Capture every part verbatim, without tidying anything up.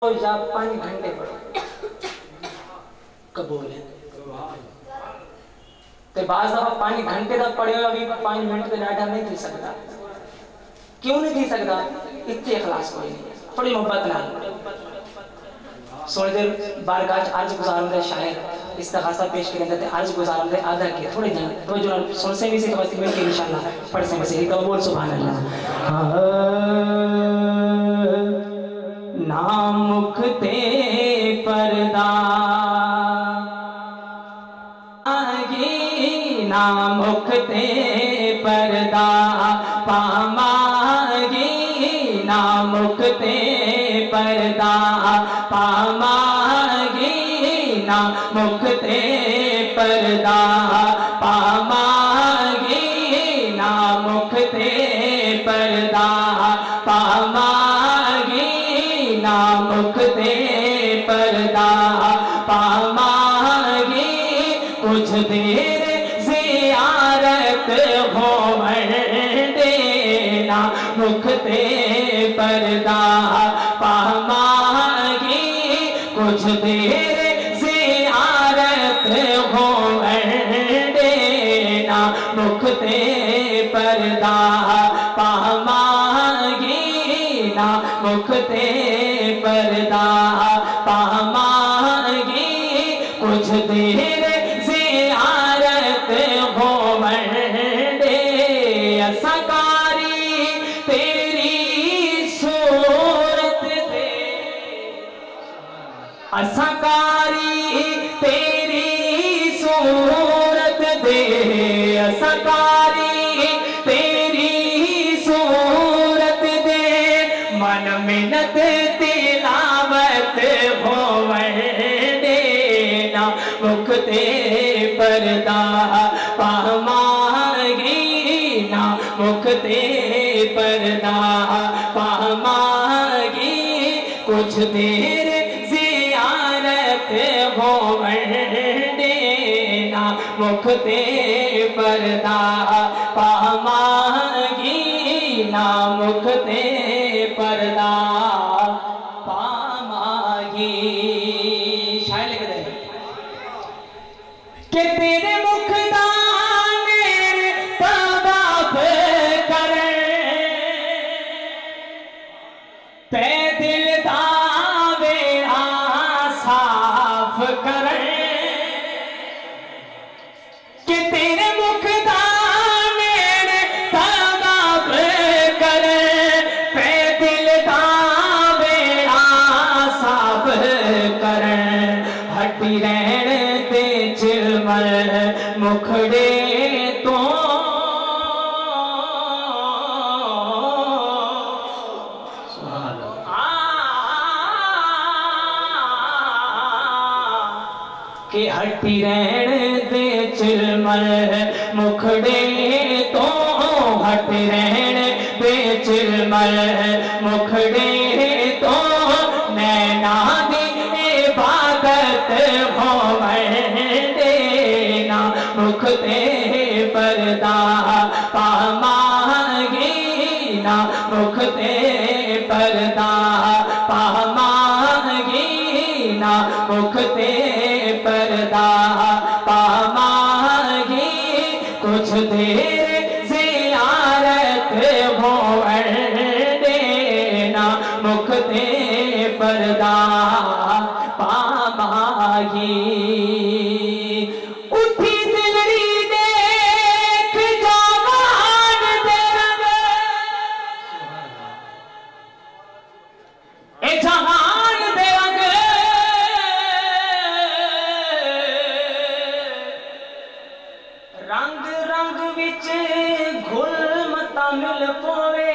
یا پانچ گھنٹے پڑھو قبول ہے تے بعض دفعہ پانچ گھنٹے تک پڑھے ہو ابھی پانچ منٹ تے ڈاٹا نہیں تھی سکتا کیوں نہیں تھی سکتا اتنے اخلاص کوئی نہیں تھوڑی محبت نہ سونے دیر بارگاہ عرض گزارم دے شاعر استغاثہ پیش کریں دے عرض گزارم دے آدھا کیا تھوڑے جن تو جو سن سے بھی سے توسط میں کہ انشاءاللہ پڑھ سے میں سے تو بول سبحان اللہ نام مکھتے پردہ آگی نام مکھتے پردہ پاماگی نام مکھتے پردہ پاماگی نام مکھتے پردہ پاماگی نام مکھتے پردہ پاماگی نام مکھتے پردہ پاماگی کچھ دیر زیارت ہومن دینا مکھتے پردہ پاماگی کچھ دیر زیارت ہومن دینا مکھتے پردہ پاماگی نا مکھتے پردہ پاماگی کچھ دیر زیارت ہومن دے اسکاری تیری صورت دے اسکاری تیری صورت دے اسکاری تیری صورت دے من منت تلاوت ہومن دینا مکھتے پردہ پاماگی نا مکھتے پردہ پاماگی کچھ دیر زیارت ہومن دینا مکھتے پردہ پاماگی نا مکھتے پردہ پاماگی شاعر لکھ دے کہ تیرے مکھدان میرے طواف کریں تے دل دا میرا صاف کریں کہ تیرے مکھدان میرے طواف کریں تے دل دا میرا صاف کریں ہٹی رہن تے چلمل مکھڑے تو کہ ہٹی رہن تے چلمل مکھڑے تو ہٹ رہن تے چلمل مکھڑے تو نینا دی عبادت ہومن دینا مکھتے پردہ پاماگی نا مکھتے پردہ پاماگی نا مکھتے پردہ پاماگی کچھ دیر زیارت ہومن دینا مکھتے پردہ پاماگی اٹھی دلری دیکھ جوان دے رنگ اے جہان دے رنگ رنگ رنگ وچ گھل متا مل پوے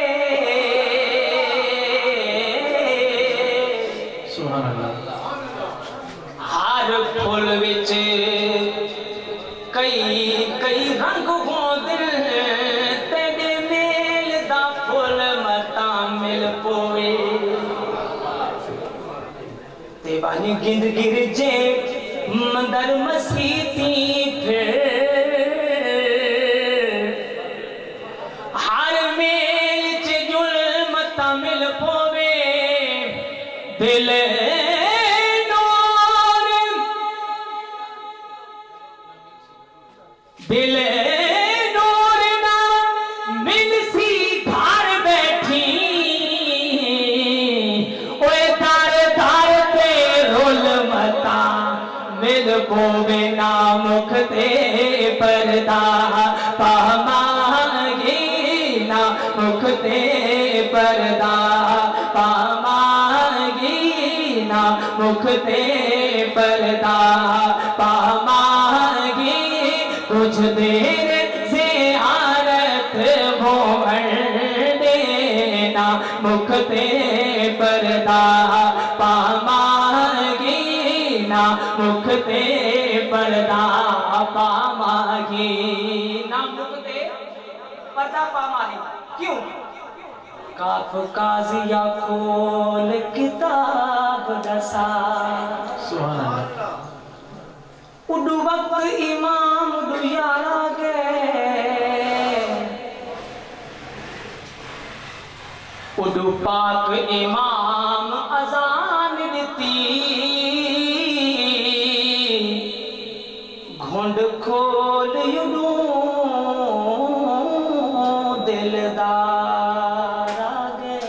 سبحان اللہ ہر پھول وچ کئی کئی رنگ ہوندے تیرے میل دا پھول متا مل پوے تے بانی گند گر جے مندر مسیتی پھر ہر میل چ جل متا مل پوے دل नूर दिल नूर ना मिल सी घर बैठी ओए दर दर ते रोल मता मिल पोवे ना मुख ते पर्दा पामागी ना मुख ते पर्दा पामागी ना मुख ते पर्दा पामागी कुछ देर ज़ियारत भोवन देना मुख ते पर्दा पामागी ना मुख ते पर्दा पामागी ना मुख ते पर्दा पामागी क्यों काफ काजिया खोल किताब दसा सुभान अल्लाह उडू वक्त इमाम दुयारा गए उडू पाक इमाम अजान दी घुंड खोल युडू दिलदार आगे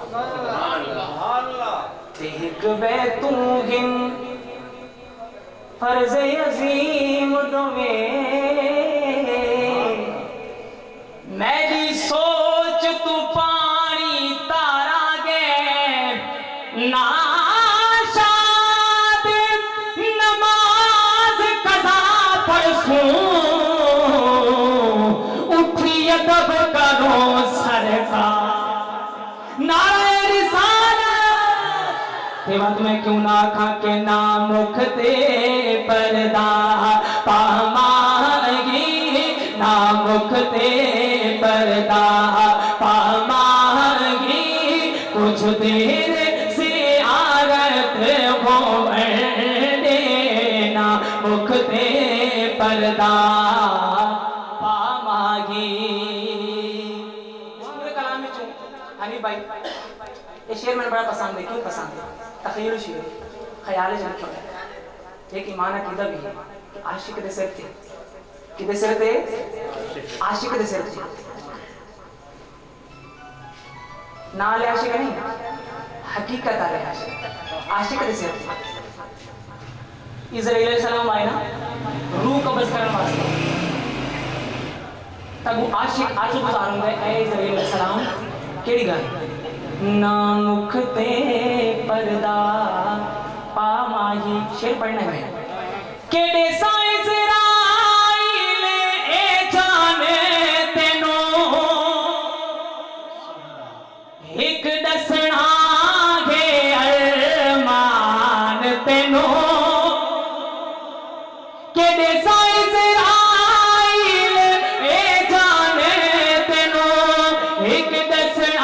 तेग वे तू हिम फर्ज अजीम दोवे मेरी सोच तू पानी तारा गे नाशाद नमाज कज़ा पढ़सूं उठी अदब करो सरकार नारे रिसालत वक्त में क्यों ना खा के ना मुख ते पर्दा पामागी ना मुख ते पर्दा पामागी कुछ देर से आरत भोवन देना मुख ते पर्दा पामागी पूरे कलाम में चूं हनी भाई ये शेर मैंने बड़ा पसंद है क्यों पसंद है तखय्युल शेर ख्याल जन क्यों है एक ईमान अकीदा भी है कि आशिक दे सिर थे किदे सिर थे आशिक दे सिर थे नाले आशिक नहीं हकीकत आले आशिक आशिक दे सिर थे इज़राइल अलैहिस्सलाम आए ना रूह कब्ज़ करने वास्ते तब वो आशिक आज गुजारूंगा ऐ इज़राइल अलैहिस्सलाम केड़ी गल ना मुख ते पर्दा पामाही शेर पढ़ना है केड़े साइंस इज़राइल ए जाने तेनो एक दसना है अरमान तेनो केड़े साइंस इज़राइल ए जाने तेनो एक दसना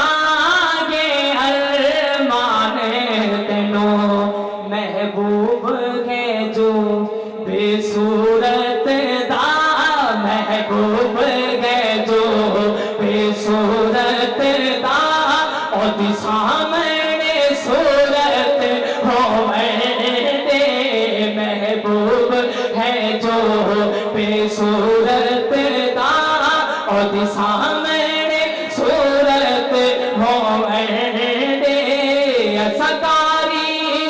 महबूब है जो बेसूरत दा महबूब है जो बेसूरत दा और सामने सूरत हो दे महबूब है जो बेसूरत दा और सामने सूरत हो दे सकारी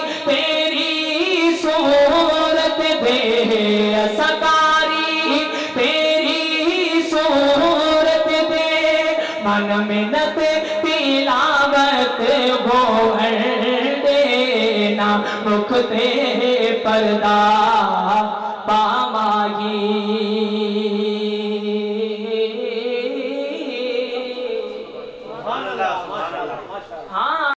सूरत दे सकारी तेरी सूरत दे मन मिन्नत तिलावत भोवन देना मुख ते पर्दा पामागी